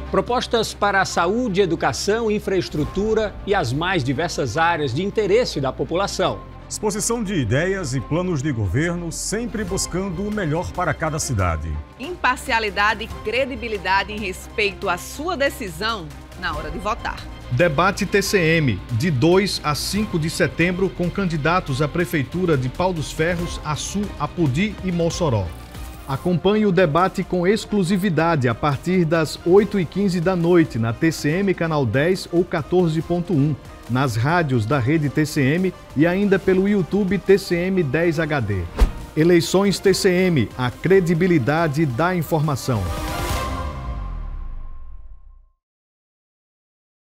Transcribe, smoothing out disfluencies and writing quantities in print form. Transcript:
Propostas para a saúde, educação, infraestrutura e as mais diversas áreas de interesse da população. Exposição de ideias e planos de governo, sempre buscando o melhor para cada cidade. Imparcialidade e credibilidade em respeito à sua decisão na hora de votar. Debate TCM, de 2 a 5 de setembro, com candidatos à Prefeitura de Pau dos Ferros, Açu, Apodi e Mossoró. Acompanhe o debate com exclusividade a partir das 8h15 da noite na TCM Canal 10 ou 14.1, nas rádios da rede TCM e ainda pelo YouTube TCM 10 HD. Eleições TCM, a credibilidade da informação.